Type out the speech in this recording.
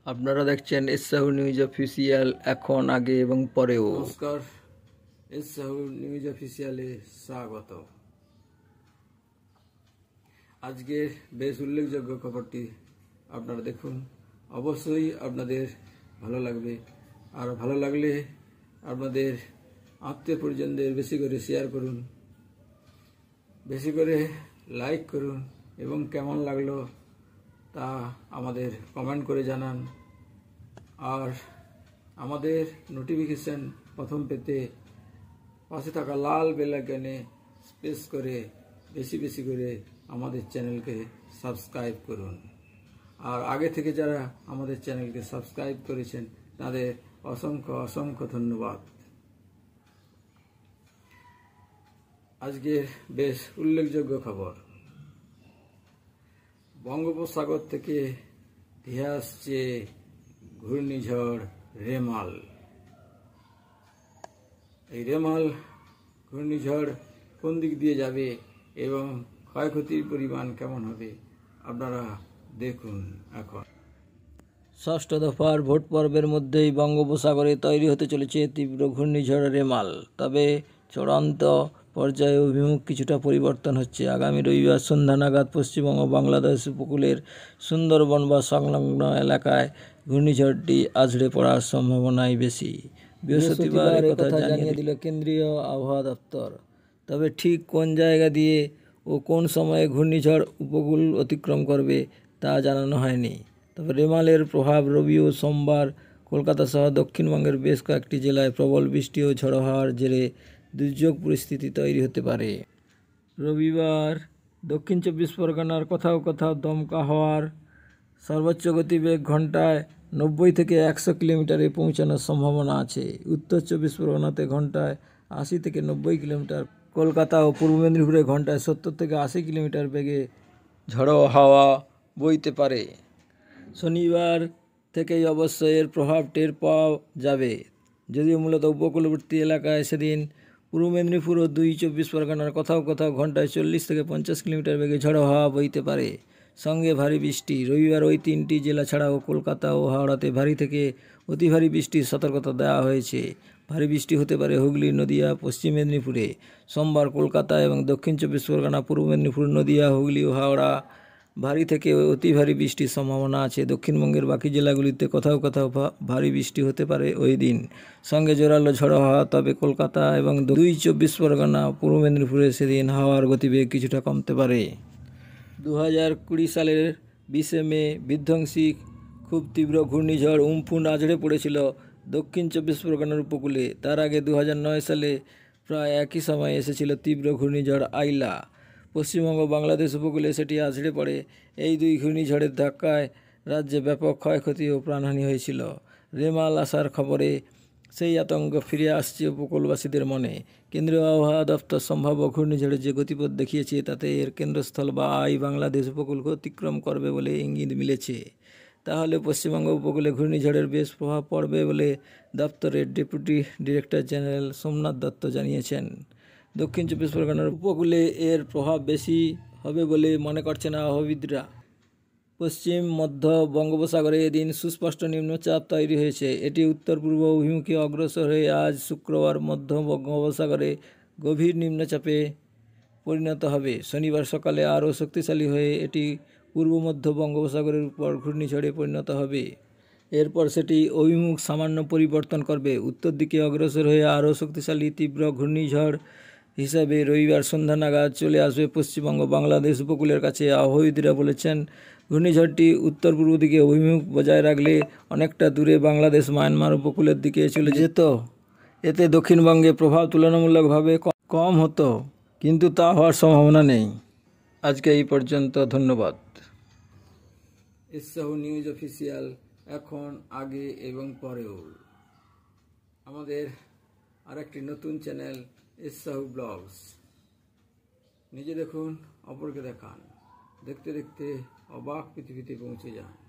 আপনারা দেখছেন S Sahu news official এখন আগে এবং পরেও। নমস্কার, এস সাহু নিউজ অফিসিয়ালে স্বাগত। আজকের বেশ উল্লেখযোগ্য খবরটি আপনারা দেখুন, অবশ্যই আপনাদের ভালো লাগবে। আর ভালো লাগলে আপনাদের আত্মীয় পরিজনদের বেশি করে শেয়ার করুন, বেশি করে লাইক করুন এবং কেমন লাগলো তা আমাদের কমেন্ট করে জানান। আর আমাদের নোটিফিকেশন প্রথম পেতে পাশে থাকা লাল বেল আইকনে প্রেস করে বেশি বেশি করে আমাদের চ্যানেলকে সাবস্ক্রাইব করুন। আর আগে থেকে যারা আমাদের চ্যানেলকে সাবস্ক্রাইব করেছেন তাদের অসংখ্য অসংখ্য ধন্যবাদ। আজকের বেশ উল্লেখযোগ্য খবর, বঙ্গোপসাগর থেকে ধেয়ে আসছে ঘূর্ণিঝড় রেমাল। এই রেমাল ঘূর্ণিঝড় কোন দিক দিয়ে যাবে এবং ক্ষয়ক্ষতির পরিমাণ কেমন হবে আপনারা দেখুন। এখন ষষ্ঠ দফার ভোট পর্বের মধ্যেই বঙ্গোপসাগরে তৈরি হতে চলেছে তীব্র ঘূর্ণিঝড় রেমাল। তবে চূড়ান্ত পর্যায়ে অভিমুখ কিছুটা পরিবর্তন হচ্ছে। আগামী রবিবার সন্ধ্যা নাগাদ পশ্চিমবঙ্গ বাংলাদেশ উপকূলের সুন্দরবন বা সংলগ্ন এলাকায় ঘূর্ণিঝড়টি আছড়ে পড়ার সম্ভাবনাই বেশি। বৃহস্পতিবার কথা জানিয়ে দিল কেন্দ্রীয় আবহাওয়া দপ্তর। তবে ঠিক কোন জায়গা দিয়ে ও কোন সময়ে ঘূর্ণিঝড় উপকূল অতিক্রম করবে তা জানানো হয়নি। তবে রেমালের প্রভাব রবি ও সোমবার কলকাতা সহ দক্ষিণবঙ্গের বেশ কয়েকটি জেলায় প্রবল বৃষ্টি ও ঝড়ো হওয়ার জেরে দুর্যোগ পরিস্থিতি তৈরি হতে পারে। রবিবার দক্ষিণ চব্বিশ পরগনার কোথাও কোথাও দমকা হওয়ার সর্বোচ্চ গতিবেগ ঘন্টায় 90 থেকে 100 কিলোমিটারে পৌঁছানোর সম্ভাবনা আছে। উত্তর চব্বিশ পরগনাতে ঘন্টায় 80 থেকে 90 কিলোমিটার, কলকাতা ও পূর্ব মেদিনীপুরে ঘন্টায় 70 থেকে 80 কিলোমিটার বেগে ঝড়ো হাওয়া বইতে পারে। শনিবার থেকেই অবশ্য এর প্রভাব টের পাওয়া যাবে, যদিও মূলত উপকূলবর্তী এলাকায় সেদিন পূর্ব মেদিনীপুর ও 2 চব্বিশ পরগনার কোথাও কোথাও ঘন্টায় 40 থেকে 50 কিলোমিটার বেগে ঝড়ো হাওয়া বইতে পারে, সঙ্গে ভারী বৃষ্টি। রবিবার ওই তিনটি জেলা ছাড়াও কলকাতা ও হাওড়াতে ভারী থেকে অতি ভারী বৃষ্টির সতর্কতা দেওয়া হয়েছে। ভারী বৃষ্টি হতে পারে হুগলি, নদিয়া, পশ্চিম মেদিনীপুরে। সোমবার কলকাতা এবং দক্ষিণ চব্বিশ পরগনা, পূর্ব মেদিনীপুর, নদিয়া, হুগলি ও হাওড়া ভারী থেকে অতি ভারী বৃষ্টির সম্ভাবনা আছে। দক্ষিণবঙ্গের বাকি জেলাগুলিতে কোথাও কোথাও ভারী বৃষ্টি হতে পারে ওই দিন, সঙ্গে জোরালো ঝড়ো হাওয়া। তবে কলকাতা এবং 2 চব্বিশ পরগনা, পূর্ব মেদিনীপুরে সেদিন হাওয়ার গতিবেগ কিছুটা কমতে পারে। 2020 সালের 20 মে বিধ্বংসী খুব তীব্র ঘূর্ণিঝড় উমপুন আছড়ে পড়েছিল দক্ষিণ চব্বিশ পরগনার উপকূলে। তার আগে 2009 সালে প্রায় একই সময়ে এসেছিল তীব্র ঘূর্ণিঝড় আইলা। পশ্চিমবঙ্গ বাংলাদেশ উপকূলে সেটি আছড়ে পড়ে। এই দুই ঘূর্ণিঝড়ের ধাক্কায় রাজ্যে ব্যাপক ক্ষয়ক্ষতি ও প্রাণহানি হয়েছিল। রেমাল আসার খবরে সেই আতঙ্ক ফিরে আসছে উপকূলবাসীদের মনে। কেন্দ্রীয় আবহাওয়া দপ্তর সম্ভাব্য ঘূর্ণিঝড়ের যে গতিপথ দেখিয়েছে তাতে এর কেন্দ্রস্থল বা বাংলাদেশ উপকূলকে অতিক্রম করবে বলে ইঙ্গিত মিলেছে। তাহলে পশ্চিমবঙ্গ উপকূলে ঘূর্ণিঝড়ের বেশ প্রভাব পড়বে বলে দপ্তরের deputy director general Somnath Dutta জানিয়েছেন। দক্ষিণ চব্বিশ পরগনার উপকূলে এর প্রভাব বেশি হবে বলে মনে করছেন আবহাওয়াবিদরা। পশ্চিম মধ্য বঙ্গোপসাগরে এদিন সুস্পষ্ট নিম্নচাপ তৈরি হয়েছে। এটি উত্তর পূর্ব অভিমুখে অগ্রসর হয়ে আজ শুক্রবার মধ্য বঙ্গোপসাগরে গভীর নিম্নচাপে পরিণত হবে। শনিবার সকালে আরও শক্তিশালী হয়ে এটি পূর্ব মধ্য বঙ্গোপসাগরের উপর ঘূর্ণিঝড়ে পরিণত হবে। এরপর সেটি অভিমুখ সামান্য পরিবর্তন করবে, উত্তর দিকে অগ্রসর হয়ে আরও শক্তিশালী তীব্র ঘূর্ণিঝড় হিসাবে রবিবার সন্ধ্যা নাগাদ চলে আসবে পশ্চিমবঙ্গ বাংলাদেশ উপকূলের কাছে। আবহাওয়াবিদরা বলেছেন, ঘূর্ণিঝড়টি উত্তর পূর্ব দিকে অভিমুখ বজায় রাখলে অনেকটা দূরে বাংলাদেশ মায়ানমার উপকূলের দিকে চলে যেত। এতে দক্ষিণবঙ্গে প্রভাব তুলনামূলকভাবে কম হতো, কিন্তু তা হওয়ার সম্ভাবনা নেই। আজকে এই পর্যন্ত, ধন্যবাদ। এস সাহু নিউজ অফিসিয়াল এখন আগে এবং পরেও। আমাদের আরেকটি নতুন চ্যানেল এস সাহু ব্লগস। নিজে দেখুন, অপরকে দেখান। দেখতে দেখতে অবাক পৃথিবীতে পৌঁছে যান।